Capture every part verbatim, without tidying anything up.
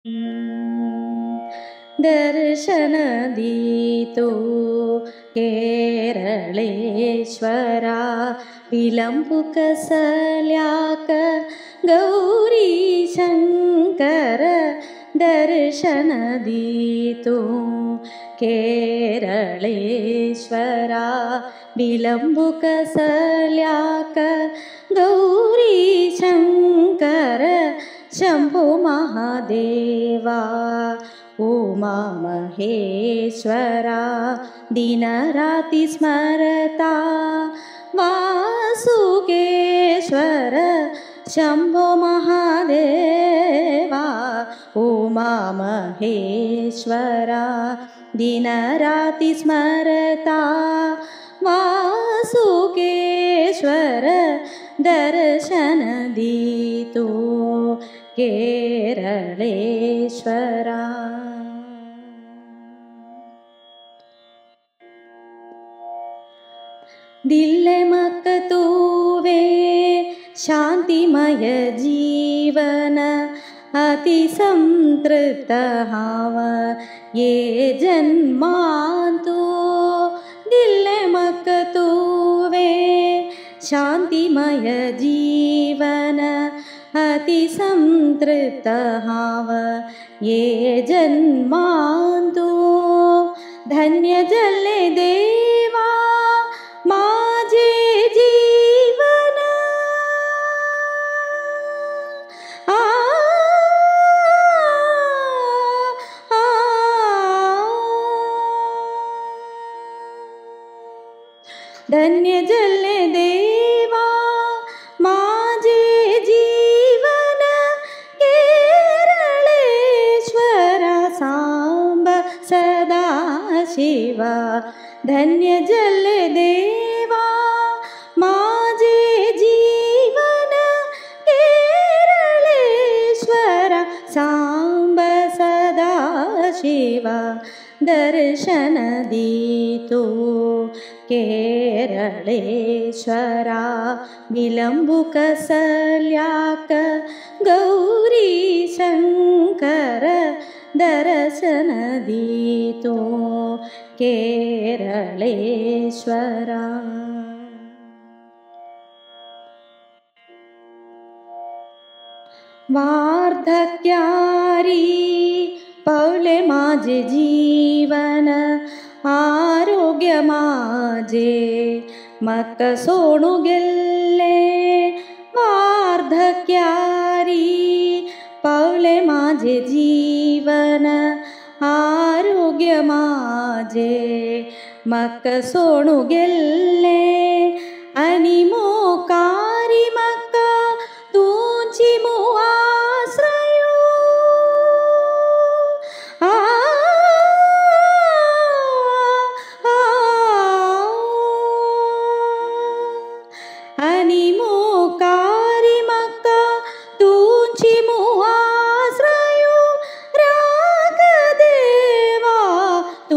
दर्शनदीतो केरलेश्वरा विलम्बुकसल्याक गौरीशङ्कर दर्शनदीतो केरलेश्वरा विलम्बुकसल्याक गौरीशङ्कर शम्भो महादेवा उमा महेश्वरा दिनराति स्मरता वासुकेश्वर शम्भो महादेवा उमा महेश्वरा दिनराति स्मरता वासुकेश्वर दर्शनदीतो केरलेश्वरा। दिल्ले मक्तूवे शांतिमय जीवन अति संतृप्त हाव ये जन्मांतो दिल्ले मक्तूवे शांतिमय जीवन अति संतृप्त हाव ये जन्मांतो धन्य जले देवा माझे जीवन आ, आ, धन्य जले देवा माझे जीवन केरलेश्वरा सांब सदा शिवा धन्य जल देवा माझे जीवन केरलेश्वरा सांब सदा शिवा दर्शनदीतो केरलेश्वरा विलम्बुकसल्याक गौरीशङ्कर दर्शनदीतो केरलेश्वरा। वार्धक्यारी पौले माझे जीवन आरोग्य माझे मक सोडू गेले वार्धक्यारी पौले माझे जीवन आरोग्य माझे मक सोडू गेले आणि मोकारी मक तुझी मुआश्रयो आ, आ, आणि मोकारी मक तुझी मुआश्रयो राग देवा तू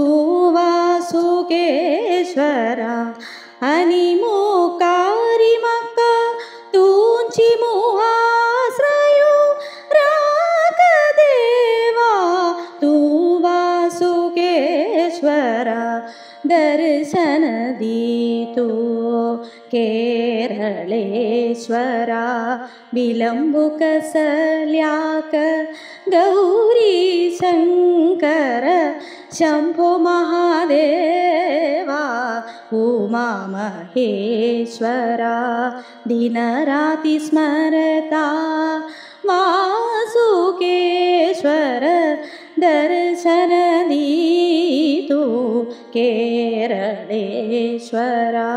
वासुकेश्वरा आणि मोकारी मक तुझी मुआश्रयो राग देवा तू वासुकेश्वरा दर्शनदीतो केरलेश्वरा विलम्बुकसल्याक गौरीशङ्कर शम्भो महादेवा उमा महेश्वरा दिनराति स्मरता वासुकेश्वर दर्शनदीतो केरलेश्वरा।